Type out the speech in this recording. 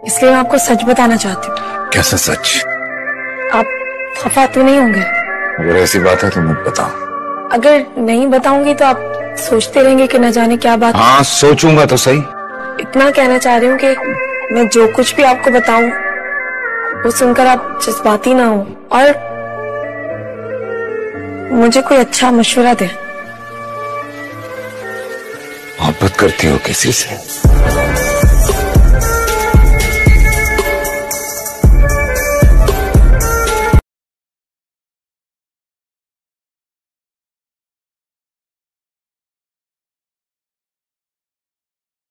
इसलिए मैं आपको सच बताना चाहती हूँ। कैसा सच? आप खफा तो नहीं होंगे? अगर ऐसी बात है तो मत बताओ। अगर नहीं बताऊंगी तो आप सोचते रहेंगे कि न जाने क्या बात। हाँ, सोचूंगा तो सही। इतना कहना चाह रही हूँ कि मैं जो कुछ भी आपको बताऊं वो सुनकर आप जज्बाती ना हो और मुझे कोई अच्छा मशवरा दे। मोहब्बत करती हो किसी से?